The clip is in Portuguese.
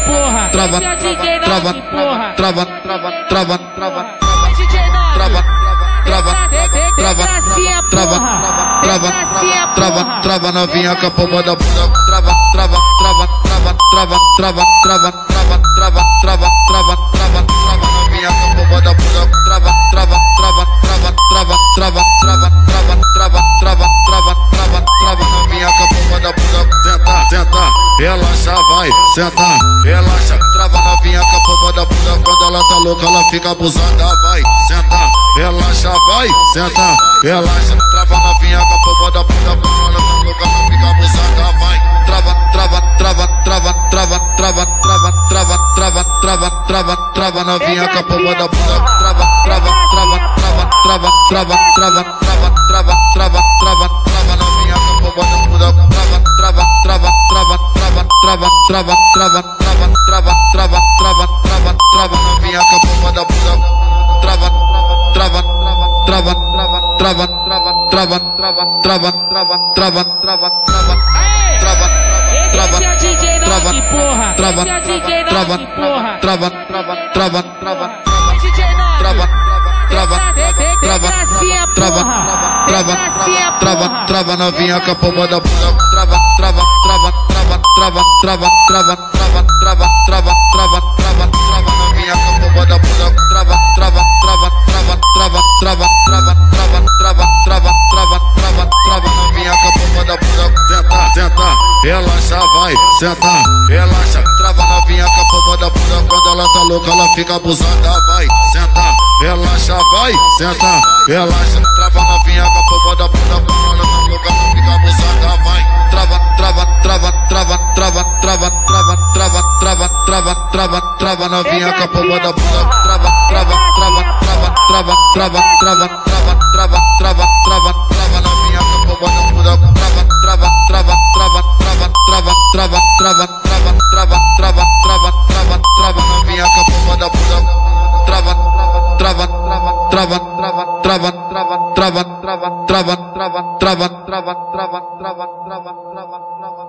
porra. Trava, Esse é o DJ trava, Nog, porra. trava, trava, trava, trava, DJ Nog. trava, trava, trava, Desgracinha, trava, porra. trava, Desgracinha, trava, porra. trava, novinha com a pomba da bunda. Trava, trava, trava, trava, trava, trava, trava, trava, trava, trava, trava, trava, trava, novinha com a pomba da bunda. Trava, trava, trava, trava, trava, trava, trava, trava, trava, trava, trava, trava, trava, novinha com a pomba da bunda. Senta, senta, relaxa, vai, senta, relaxa. Trava, novinha com a pomba da bunda. Quando ela tá louca, ela fica abusada. Vai, senta, relaxa, vai, senta, relaxa. Trava, novinha com a pomba da bunda. Quando ela tá louca, ela fica abusada. Vai, trava, trava, trava, trava, trava, trava, trava, trava, trava, trava, trava, trava, novinha com a pomba da bunda. Trava, trava, trava, trava, trava, trava, trava, trava, trava, trava, trava, trava, novinha com a pomba da bunda. Trava, trava, trava, trava, trava, trava, trava, trava, trava, trava, trava, trava, trava, trava, novinha com a pomba da bunda. Trava, trava, trava, trava, trava, trava, trava, trava, trava, trava, trava, trava, trava, trava. Trava, Esse é o DJ trava, Nog, porra. trava, Esse é o DJ trava, Nog, porra. trava, trava, trava, trava, DJ Nog. trava, trava, trava, Desgracinha, trava, porra. trava, Desgracinha, trava, porra. trava, novinha com a pomba da bunda. Trava, trava, trava, trava, trava, trava, trava, trava, trava, trava, trava, trava, trava, novinha com a pomba da bunda. Trava, trava, trava, trava, trava, trava, trava, trava, trava, trava, trava, trava, trava, novinha com a pomba da bunda. Senta, senta, relaxa, vai, senta, relaxa. Trava, novinha com a pomba da bunda. Quando ela tá louca, ela fica abusada. Vai, senta, relaxa, vai, senta, relaxa. Trava, novinha com a pomba da bunda. Quando ela tá louca, ela fica abusada. Vai, trava, trava, trava, trava, trava, trava, trava, trava, trava, trava, trava, trava, novinha com a pomba da bunda. Trava, trava, trava, trava, trava, trava, trava, trava, trava, trava, trava, trava, novinha com a pomba da bunda. Trava, trava, trava, trava, trava, trava, trava, trava, trava, trava, trava, trava, trava, trava, novinha com a pomba da bunda. Trava, trava, trava, trava, trava, trava, trava, trava, trava, trava, trava, trava, trava, trava, trava, trava, trava.